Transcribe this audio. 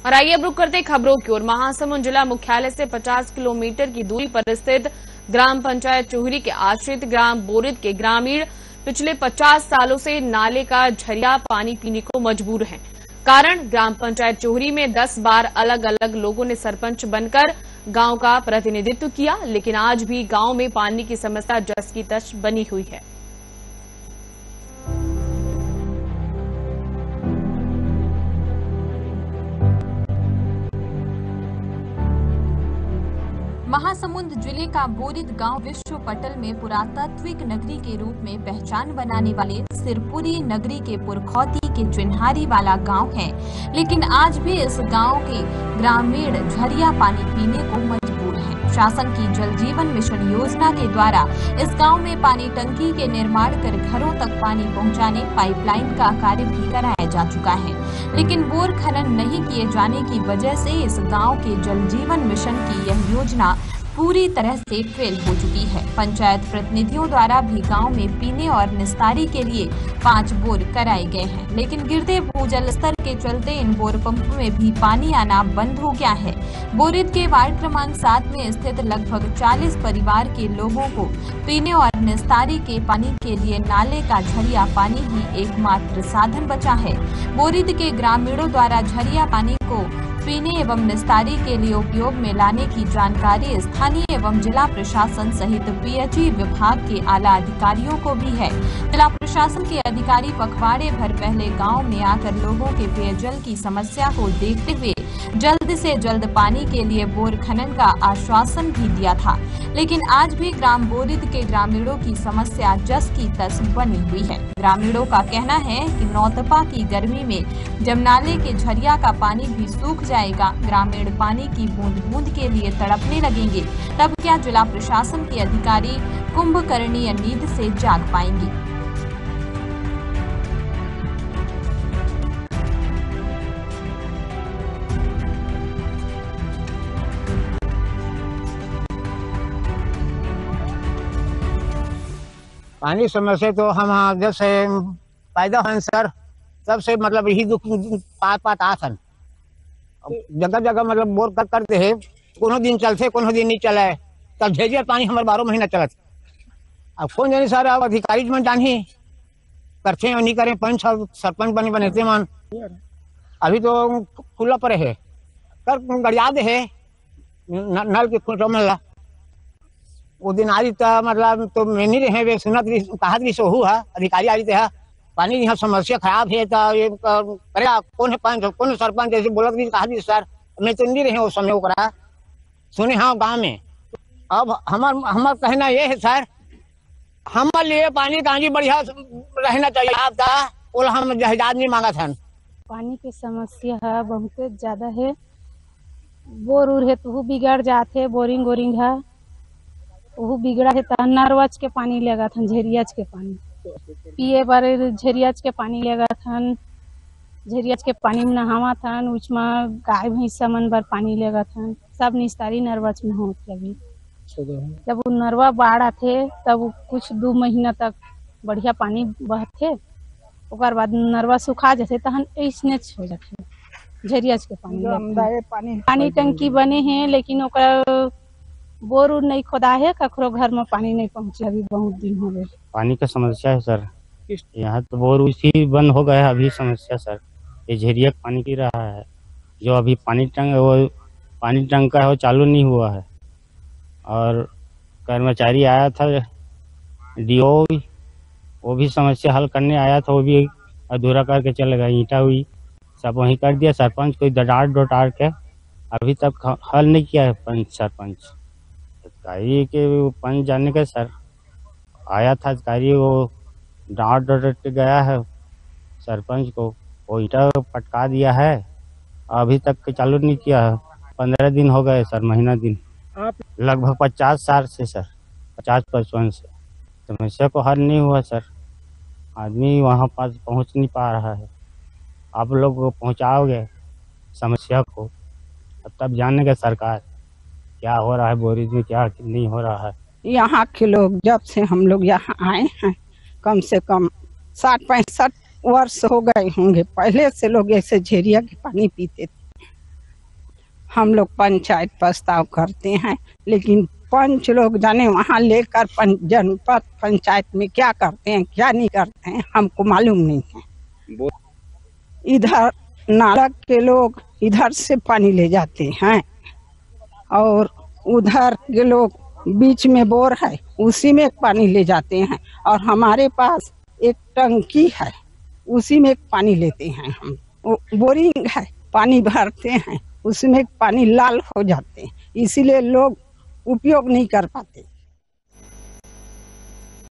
और आइए अब रुक करते खबरों की ओर। महासमुंद जिला मुख्यालय से 50 किलोमीटर की दूरी पर स्थित ग्राम पंचायत चोहरी के आश्रित ग्राम बोरिद के ग्रामीण पिछले 50 सालों से नाले का झरिया पानी पीने को मजबूर हैं। कारण ग्राम पंचायत चोहरी में 10 बार अलग अलग लोगों ने सरपंच बनकर गांव का प्रतिनिधित्व किया, लेकिन आज भी गांव में पानी की समस्या जस की तस बनी हुई है। महासमुंद जिले का बोरिद गांव विश्व पटल में पुरातात्विक नगरी के रूप में पहचान बनाने वाले सिरपुरी नगरी के पुरखौती के चिन्हारी वाला गांव है, लेकिन आज भी इस गांव के ग्रामीण झरिया पानी पीने को मजबूर हैं। शासन की जल जीवन मिशन योजना के द्वारा इस गांव में पानी टंकी के निर्माण कर घरों तक पानी पहुंचाने पाइपलाइन का कार्य भी कराया जा चुका है, लेकिन बोर खनन नहीं किए जाने की वजह से इस गांव के जल जीवन मिशन की यह योजना पूरी तरह से फेल हो चुकी है। पंचायत प्रतिनिधियों द्वारा भी गांव में पीने और निस्तारी के लिए 5 बोर कराए गए हैं, लेकिन गिरते भूजल स्तर के चलते इन बोर पंप में भी पानी आना बंद हो गया है। बोरिद के वार्ड क्रमांक 7 में स्थित लगभग 40 परिवार के लोगों को पीने और निस्तारी के पानी के लिए नाले का झरिया पानी ही एकमात्र साधन बचा है। बोरिद के ग्रामीणों द्वारा झरिया पानी को पीने एवं निस्तारी के लिए उपयोग में लाने की जानकारी स्थानीय एवं जिला प्रशासन सहित पीएचई विभाग के आला अधिकारियों को भी है। जिला प्रशासन के अधिकारी पखवाड़े भर पहले गांव में आकर लोगों के पेयजल की समस्या को देखते हुए जल्द से जल्द पानी के लिए बोर खनन का आश्वासन भी दिया था, लेकिन आज भी ग्राम बोरिद के ग्रामीणों की समस्या जस की तस बनी हुई है। ग्रामीणों का कहना है कि नौतपा की गर्मी में जब नाले के झरिया का पानी भी सूख जाएगा, ग्रामीण पानी की बूंद बूंद के लिए तड़पने लगेंगे, तब क्या जिला प्रशासन के अधिकारी कुंभकर्णीय नींद से जाग पाएंगे। पानी समस्या तो हम जब से पैदा हुए सर तब से मतलब यही दुख पात आ सन। जगह जगह मतलब बोर करते है, कोनो दिन चलते कोनो दिन नहीं चले, तब झरिया पानी हमारे 12 महीना चलत। अब कौन जाने सर, अब अधिकारी मन जानी करते नहीं करे, पंच सरपंच बने मन अभी तो खुला पड़े है कर गड़िया दे है नल के खुल ला। वो दिन आई था मतलब तो मैं नहीं रहे सुनत कहा सोहू है अधिकारी आई थे पानी यहाँ समस्या खराब है तो ये करेगा कौन है पंच कौन सरपंच जैसे बोलत कहा सर मैं तो नहीं रहे उस समय ओकरा सुने हाँ गाँव में। अब हमार कहना ये है सर, हमारे लिए पानी कांजी बढ़िया रहना चाहिए। आप था और हम जहाज नहीं मांगा था। पानी की समस्या है बहुत ज्यादा है, बोर उर है तो बिगड़ जाते, बोरिंग वोरिंग है वो बिगड़ा है तो नरवच के पानी लेगा था, झरियाज के पानी पिए बारे झरियाज के पानी लेगा था, झरियाज के पानी में नहावा था, उसमें गाय भैंस मन बार पानी लेगा था, सब निस्तारी नरवच में होते। अभी जब वो नरवा बाढ़ आते तब कुछ 2 महीना तक बढ़िया पानी बहते, ओकर बाद नरवा सुखा जाते तहन ऐसने हो जाते झरियाज के पानी टंकी बने हैं, लेकिन ओकर बोर उर नहीं खोदा है, कखरो घर में पानी नहीं पहुँचे अभी बहुत दिन हो गए। पानी का समस्या है सर, यहाँ तो बोर उसी बंद हो गया है अभी समस्या सर। ये झरिया पानी पी रहा है, जो अभी पानी टंक का है वो चालू नहीं हुआ है, और कर्मचारी आया था डीओ वो भी समस्या हल करने आया था, वो भी अधूरा करके चले गए, ईंटा हुई सब वहीं कर दिया। सरपंच कोई डांट के अभी तक हल नहीं किया है पंच सरपंच। अधिकारी के पंच जाने के सर आया था अधिकारी, वो डांट के गया है सरपंच को, वो ईंटा पटका दिया है, अभी तक चालू नहीं किया है। 15 दिन हो गए सर, महीना दिन लगभग 50 साल से सर, 50-55 से समस्या को हल नहीं हुआ सर। आदमी वहाँ पास पहुँच नहीं पा रहा है, आप लोग पहुँचाओगे समस्या को तब जानेगा सरकार क्या हो रहा है बोरिज में, क्या नहीं हो रहा है। यहाँ के लोग जब से हम लोग यहाँ आए हैं कम से कम 60-65 वर्ष हो गए होंगे, पहले से लोग ऐसे झरिया के पानी पीते थे। हम लोग पंचायत प्रस्ताव करते हैं, लेकिन पंच लोग जाने वहाँ लेकर जनपद पंचायत में क्या करते हैं क्या नहीं करते हैं हमको मालूम नहीं है। इधर नाला के लोग इधर से पानी ले जाते हैं और उधर के लोग बीच में बोर है उसी में पानी ले जाते हैं, और हमारे पास एक टंकी है उसी में पानी लेते हैं हम। बोरिंग है पानी भरते हैं उसमें पानी लाल हो जाते हैं, इसीलिए लोग उपयोग नहीं कर पाते।